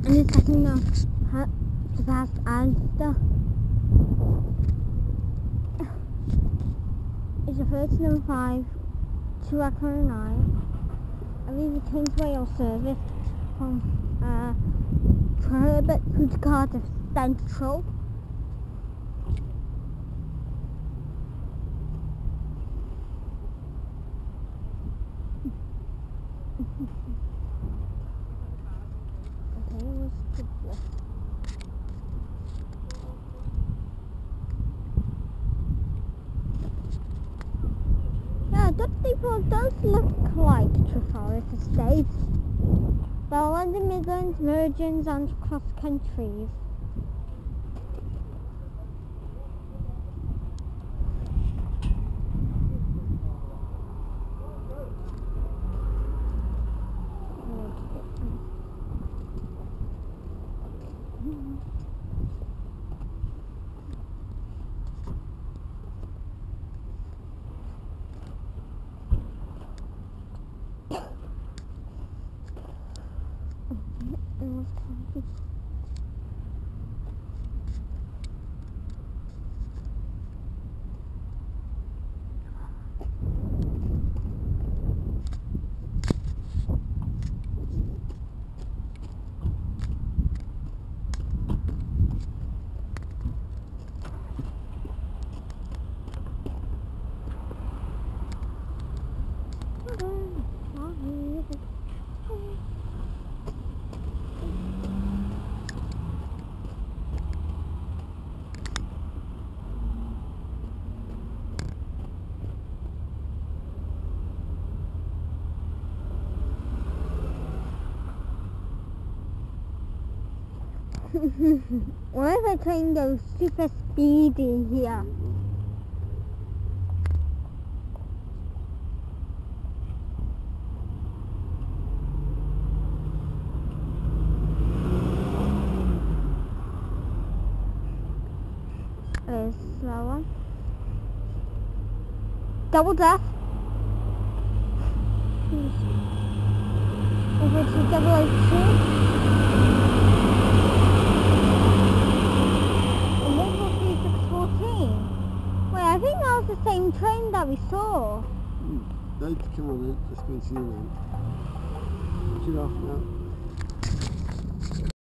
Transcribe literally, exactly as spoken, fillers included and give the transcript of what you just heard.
And it's second now to pass Asda. It's the first number five to Echo nine. I believe it turns rail service from uh, Herbert to Cardiff Central. Okay, what's the book? Yeah, that depot does look like Treforest Estates. There are London Midlands, Virgins and cross countries. What if a train goes super speedy here? Uh, slower. Double death. If it's a double O two. I think that was the same train that we saw. Hmm. They'd come on then, let's go and see you then. Get off now.